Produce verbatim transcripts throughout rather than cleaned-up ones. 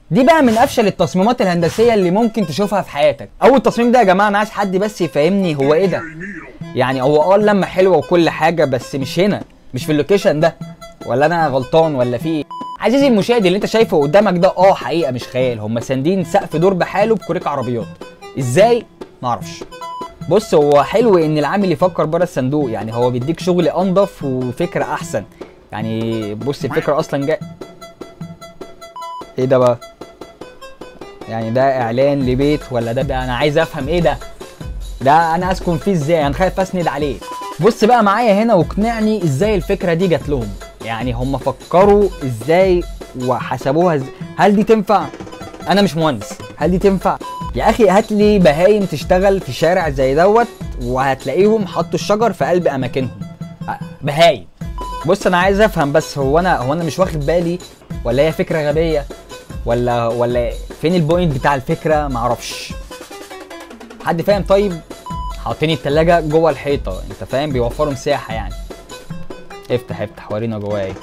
دي بقى من افشل التصميمات الهندسيه اللي ممكن تشوفها في حياتك. اول تصميم ده يا جماعه انا عايز حد بس يفهمني هو ايه ده. يعني هو اه اللمه حلوه وكل حاجه، بس مش هنا، مش في اللوكيشن ده، ولا انا غلطان ولا في ايه؟ عزيزي المشاهد، اللي انت شايفه قدامك ده اه حقيقه مش خيال، هم ساندين سقف دور بحاله بكوريك عربيات. ازاي؟ معرفش. بص، هو حلو ان العامل يفكر بره الصندوق، يعني هو بيديك شغل انضف وفكره احسن. يعني بص الفكره اصلا جاء ايه ده بقى؟ يعني ده اعلان لبيت ولا ده بقى؟ انا عايز افهم ايه ده؟ ده انا اسكن فيه ازاي؟ انا خايف اسند عليه. بص بقى معايا هنا واقنعني ازاي الفكره دي جات لهم، يعني هم فكروا ازاي وحسبوها ازاي؟ هل دي تنفع؟ انا مش مهندس، هل دي تنفع؟ يا اخي هات لي بهايم تشتغل في شارع زي دوت وهتلاقيهم حطوا الشجر في قلب اماكنهم. بهايم. بص انا عايز افهم بس، هو انا هو انا مش واخد بالي ولا هي فكره غبيه ولا ولا فين البوينت بتاع الفكره؟ معرفش. حد فاهم؟ طيب حاطين التلاجة جوه الحيطه، انت فاهم، بيوفروا مساحه يعني. افتح افتح ورينا جواها ايه.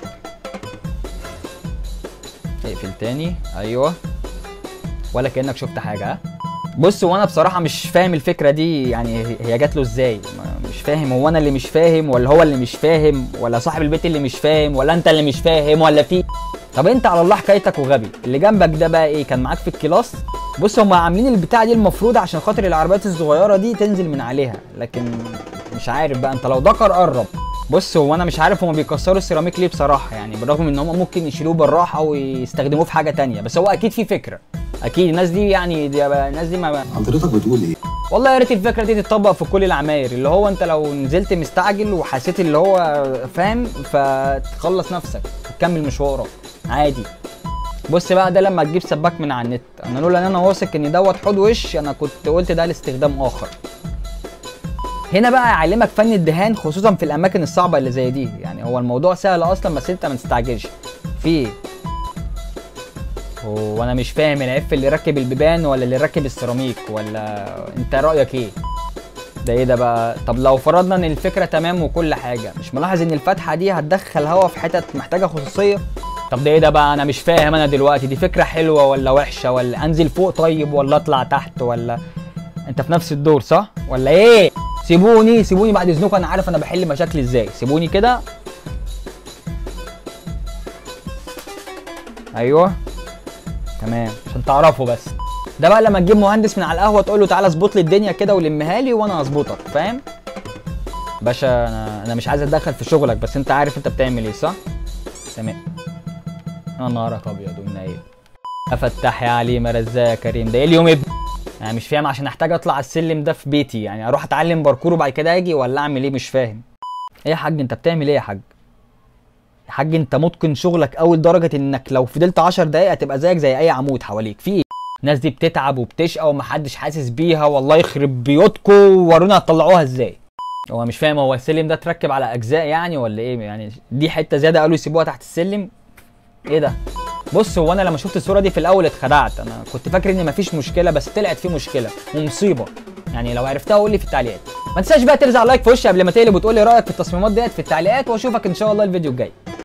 اقفل تاني. ايوه، ولا كانك شفت حاجه. ها بص، وانا بصراحه مش فاهم الفكره دي، يعني هي جات له ازاي؟ مش فاهم، هو انا اللي مش فاهم ولا هو اللي مش فاهم ولا صاحب البيت اللي مش فاهم ولا انت اللي مش فاهم ولا في؟ طب انت على الله حكايتك وغبي. اللي جنبك ده بقى ايه؟ كان معاك في الكلاس؟ بص هم عاملين البتاعه دي المفروض عشان خاطر العربيات الصغيره دي تنزل من عليها، لكن مش عارف بقى، انت لو دكر قرب. بص هو انا مش عارف هم بيكسروا السيراميك ليه بصراحه، يعني بالرغم ان هم ممكن يشيلوه بالراحه ويستخدموه في حاجه تانية، بس هو اكيد في فكره. اكيد الناس دي يعني دي الناس دي ما حضرتك بتقول ايه؟ والله يا ريت الفكره دي تتطبق في كل العماير، اللي هو انت لو نزلت مستعجل وحسيت اللي هو فاهم فتخلص نفسك وتكمل مشوارك عادي. بص بقى ده لما تجيب سباك من على النت، انا لولا ان انا واثق ان دوت حوض وش انا كنت قلت ده لاستخدام اخر. هنا بقى يعلمك فن الدهان خصوصا في الاماكن الصعبه اللي زي دي، يعني هو الموضوع سهل اصلا بس انت ما تستعجلش فيه. وانا مش فاهم العيب في اللي راكب البيبان ولا اللي راكب السيراميك، ولا انت رايك ايه؟ ده ايه ده بقى؟ طب لو فرضنا ان الفكره تمام وكل حاجه، مش ملاحظ ان الفتحه دي هتدخل هوا في حتت محتاجه خصوصيه؟ طب ده ايه ده بقى؟ انا مش فاهم انا دلوقتي دي فكره حلوه ولا وحشه، ولا انزل فوق طيب ولا اطلع تحت، ولا انت في نفس الدور صح ولا ايه؟ سيبوني سيبوني بعد اذنكم، انا عارف انا بحل مشاكلي ازاي، سيبوني كده. ايوه تمام عشان تعرفوا بس. ده بقى لما تجيب مهندس من على القهوه تقول له تعالى اظبط لي الدنيا كده ولمها لي وانا هظبطك، فاهم؟ باشا انا انا مش عايز اتدخل في شغلك، بس انت عارف انت بتعمل ايه صح؟ تمام. انا نهارك ابيض ومنيل. افتح يا عليم رزاق يا كريم، ده ايه اليوم ابني؟ انا مش فاهم، عشان احتاج اطلع السلم ده في بيتي يعني اروح اتعلم باركور وبعد كده اجي، ولا اعمل ايه؟ مش فاهم. ايه يا حاج انت بتعمل ايه يا حاج؟ يا حاج انت متقن شغلك اول درجه انك لو فضلت عشر دقايق هتبقى زيك زي اي عمود حواليك. في ايه؟ الناس دي بتتعب وبتشقى ومحدش حاسس بيها، والله يخرب بيوتكم ورونا هتطلعوها ازاي. هو مش فاهم، هو السلم ده اتركب على اجزاء يعني ولا ايه؟ يعني دي حته زياده قالوا يسيبوها تحت السلم؟ ايه ده؟ بص هو انا لما شفت الصوره دي في الاول اتخدعت، انا كنت فاكر ان مفيش مشكله بس طلعت في مشكله ومصيبه، يعني لو عرفتها قول لي في التعليقات. ما تنساش بقى ترزع لايك في وشي قبل ما تقلب وتقول لي رايك في التصميمات ديت في التعليقات، واشوفك ان شاء الله الفيديو الجاي.